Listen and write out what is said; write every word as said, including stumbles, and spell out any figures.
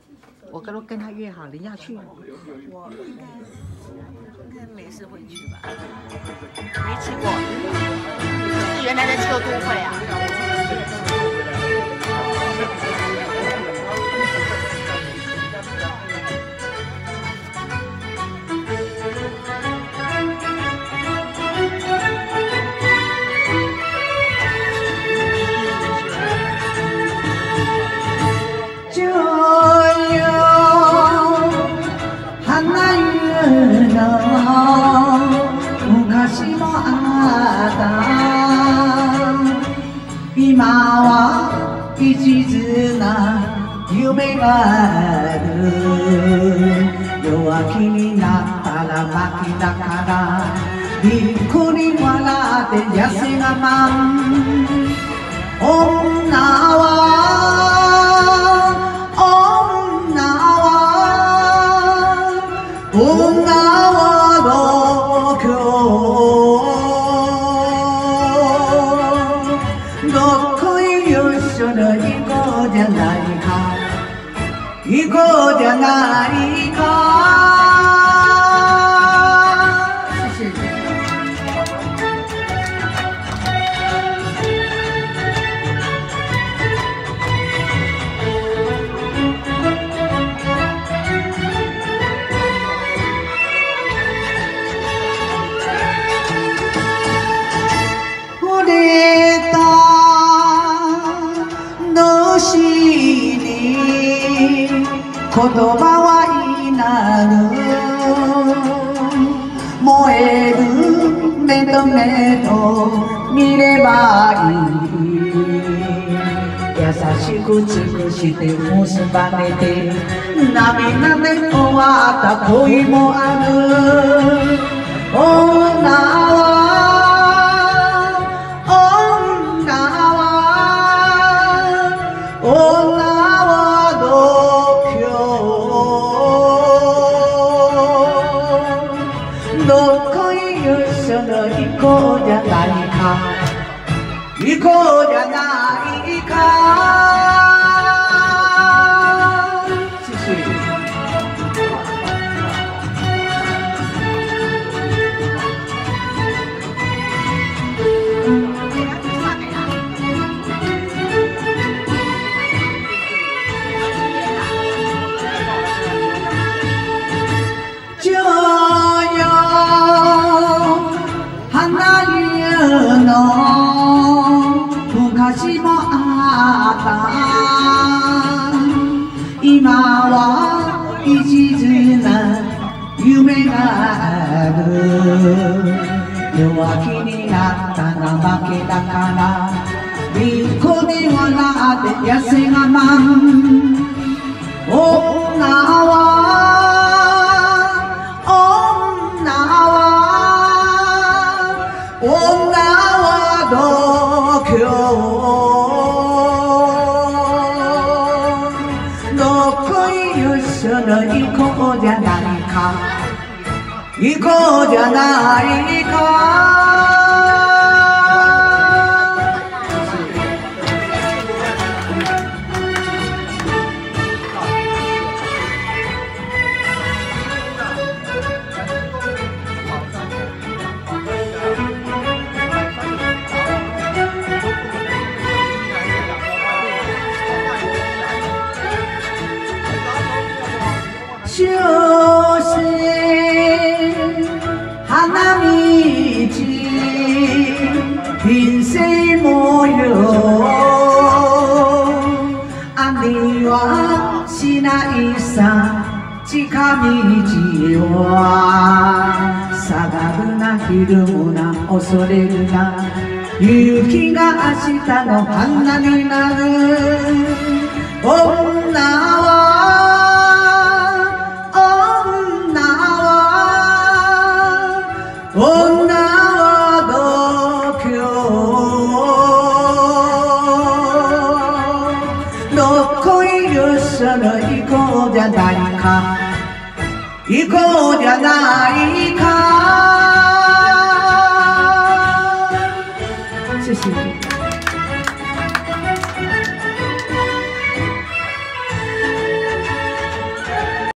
我都跟他约好了要去。 我应该应该没事会去吧？没去过，是原来的旧都会啊。 昔もあった今は一途な夢がある弱気になったら負けだからにっこり笑って痩せ我慢女は女は女は度胸どっこいよっしょの行こうじゃないか行こうじゃないか言葉はいなる燃える目と目と見ればいい優しく尽くして結ばれて涙で終わった恋もある女は女は女は度胸どっこいよっしょの行こうじゃないか行こうじゃないか昔もあった今は一途な夢がある弱気になったら負けだからにっこで笑って痩せ我慢女は女は女は度胸どっこいよっしょの行こうじゃないか行こうじゃないか終生花道人生模様兄はしないさ近道は下がるなひるむな恐れるな雪が明日の花になる女は女は度胸どっこいよっしょの行こうじゃないか行こうじゃないか